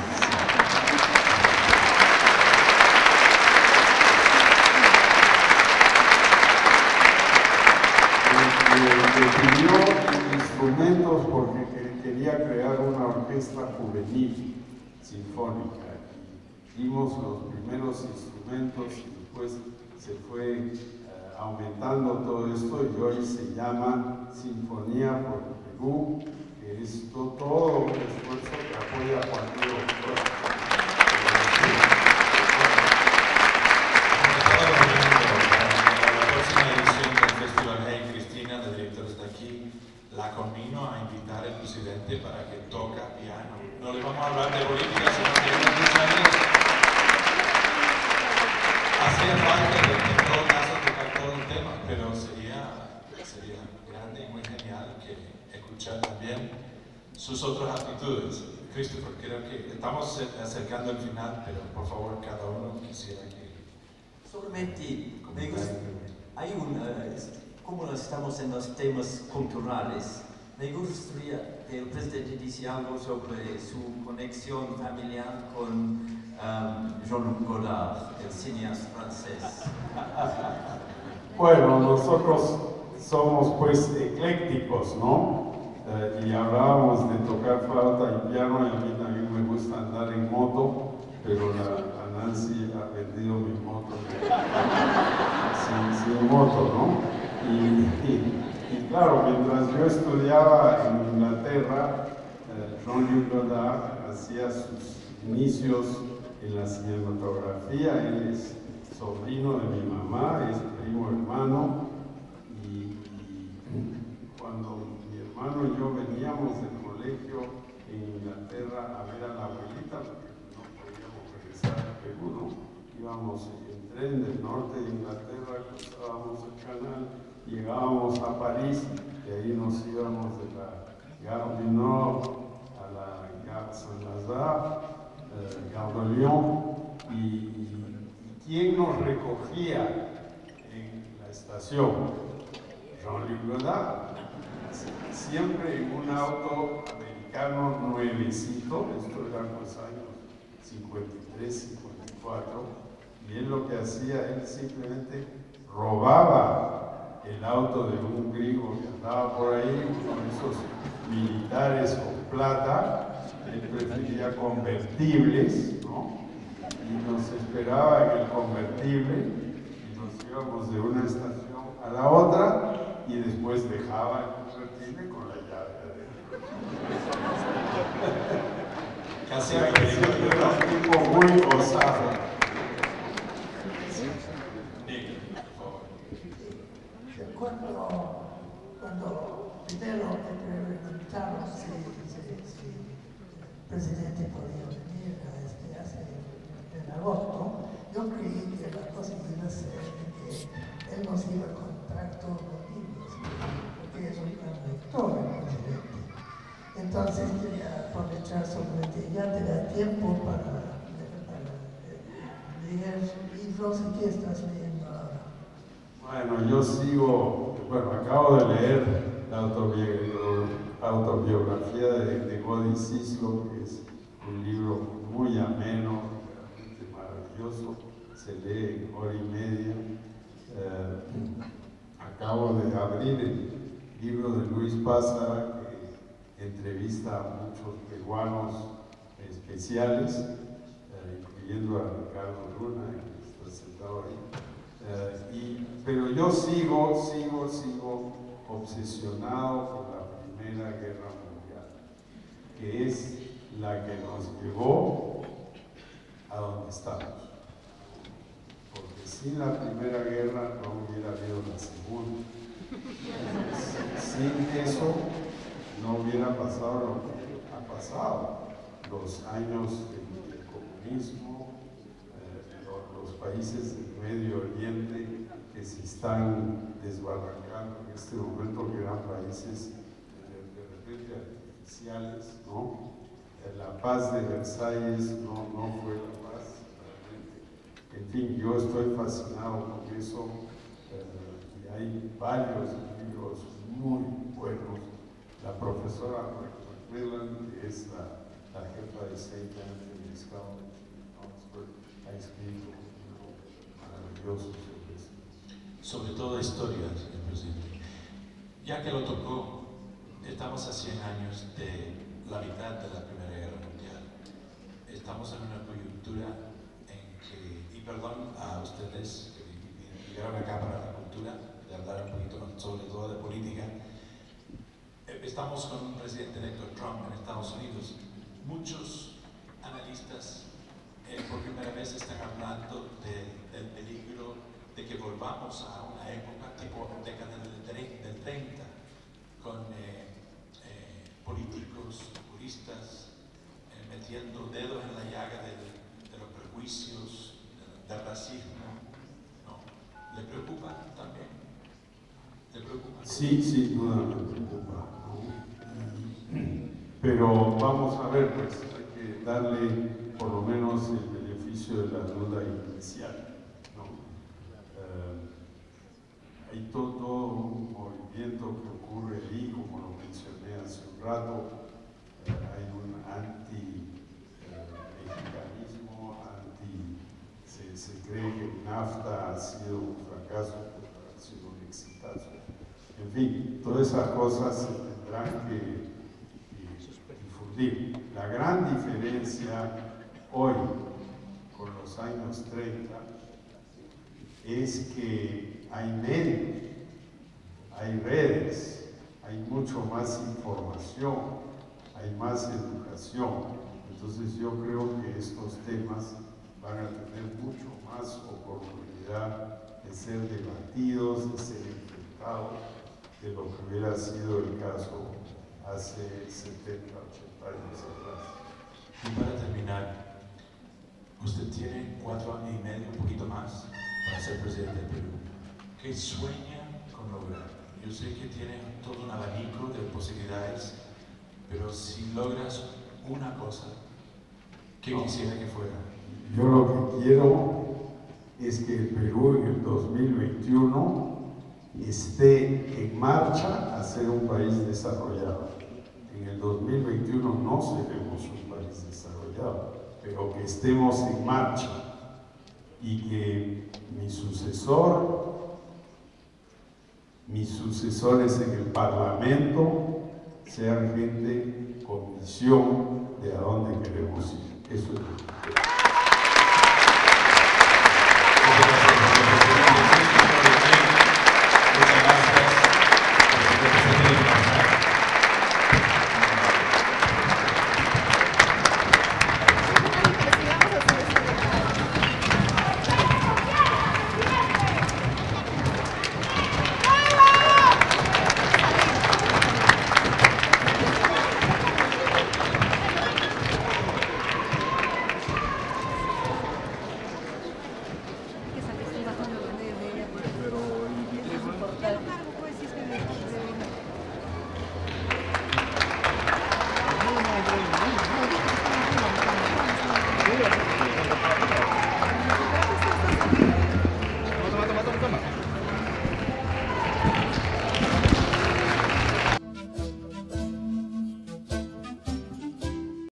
Le pidió instrumentos porque quería crear una orquesta juvenil sinfónica. Y dimos los primeros instrumentos y después se fue eh, aumentando todo esto y hoy se llama Sinfonía por el Perú, que es to- todo un esfuerzo que apoya a Juan Diego Flores.
La próxima edición del Festival Hey Cristina, de directores de aquí, la convino a invitar al presidente para que toque piano. No le vamos a hablar de política, sino que en muchos años hacía falta de, en todo caso tocar todo el tema, pero sería, sería grande y muy genial que escuchar también sus otras actitudes. Christopher, creo que estamos acercando al final, pero por favor cada uno quisiera que...
Solamente me gusta, hay una, como estamos en los temas culturales, me gustaría que el presidente dice algo sobre su conexión familiar con um, Jean-Luc Godard, el cineasta francés.
Bueno, nosotros somos pues eclécticos, ¿no? Eh, y hablábamos de tocar flauta y piano, y a mí también me gusta andar en moto, pero la, la Nancy ha vendido mi moto sin, sin moto, ¿no? Y, y, y claro, mientras yo estudiaba en Inglaterra, eh, Jean-Luc Godard hacía sus inicios en la cinematografía. Él es sobrino de mi mamá, es primo hermano, y, y cuando mi hermano y yo veníamos del colegio en Inglaterra a ver a la abuelita, porque no podíamos regresar a Perú, ¿no? Íbamos en tren del norte de Inglaterra, cruzábamos el canal, llegábamos a París, y ahí nos íbamos de la Gare du Nord a la Gare Saint-Lazare, eh, Gare de Lyon, y, y ¿quién nos recogía en la estación? Jean-Luc Godard, siempre en un auto americano nuevecito, esto eran los años cincuenta y tres, cincuenta y cuatro, y él lo que hacía, él simplemente robaba el auto de un griego que andaba por ahí, uno de esos militares con plata. Él prefería convertibles, ¿no? Y nos esperaba en el convertible y nos íbamos de una estación a la otra y después dejaba el convertible con la llave adentro.
Casi
O sea, que siempre era un tipo muy osado.
Cuando, cuando primero me preguntaron si, si, si el presidente podía venir a este, hace, en agosto, yo creí que la cosa iba a ser que él nos iba a contar todos los libros, porque es un gran lector el presidente. Entonces quería aprovechar solamente, ya te da tiempo para, para leer libros. ¿Y qué estás leyendo ahora?
Bueno, yo sigo, bueno, acabo de leer la autobiografía de, de Godi Sislo, que es un libro muy ameno, realmente maravilloso, se lee en hora y media. Eh, acabo de abrir el libro de Luis Pázara, que entrevista a muchos peruanos especiales, eh, incluyendo a Ricardo Luna, que está sentado ahí. Uh, y, pero yo sigo, sigo, sigo obsesionado con la Primera Guerra Mundial, que es la que nos llevó a donde estamos. Porque sin la Primera Guerra no hubiera habido la Segunda. Sin eso no hubiera pasado lo que ha pasado. Los años del, del comunismo, los países del Medio Oriente que que se están desbarrancando en este momento, que eran países de, de repente artificiales, ¿no? La paz de Versalles no, no fue la paz, realmente. En fin, yo estoy fascinado con eso, eh, y hay varios libros muy buenos. La profesora Macmillan, que es la, la jefa de Saint Anthony's College en Oxford, ha escrito un libro maravilloso sobre eso.
Sobre todo historia, señor presidente. Ya que lo tocó, estamos a cien años de la mitad de la Primera Guerra Mundial. Estamos en una coyuntura en que, y perdón a ustedes que llegaron acá para la cultura, de hablar un poquito sobre todo de política, estamos con un presidente electo, Trump, en Estados Unidos. Muchos analistas eh, por primera vez están hablando de, del peligro de que volvamos a una época tipo década del treinta, con eh, eh, políticos, juristas, eh, metiendo dedos en la llaga de, de los prejuicios, de, del racismo, ¿no? ¿Le preocupa también? ¿Le preocupa?
Sí, sin duda me preocupa, ¿no? Pero vamos a ver, pues hay que darle por lo menos el beneficio de la duda inicial, ¿no? Eh, hay todo, todo un movimiento que ocurre ahí, como lo mencioné hace un rato. Eh, hay un anti-mexicanismo, anti, se, se cree que el NAFTA ha sido un fracaso, porque ha sido un exitazo. En fin, todas esas cosas se tendrán que, que difundir. La gran diferencia hoy con los años treinta es que hay medios, hay redes, hay mucho más información, hay más educación. Entonces yo creo que estos temas van a tener mucho más oportunidad de ser debatidos, de ser enfrentados, de lo que hubiera sido el caso hace setenta, ochenta años atrás.
Y para terminar, usted tiene cuatro años y medio, un poquito más, para ser presidente del Perú. ¿Qué sueña con lograr? Yo sé que tiene todo un abanico de posibilidades, pero si logras una cosa, ¿qué
No.
quisiera que fuera?
Yo lo que quiero es que el Perú en el dos mil veintiuno esté en marcha a ser un país desarrollado. En el dos mil veintiuno no seremos un país desarrollado, pero que estemos en marcha y que mi sucesor, mis sucesores en el Parlamento sean gente con visión de a dónde queremos ir. Eso es lo que quiero.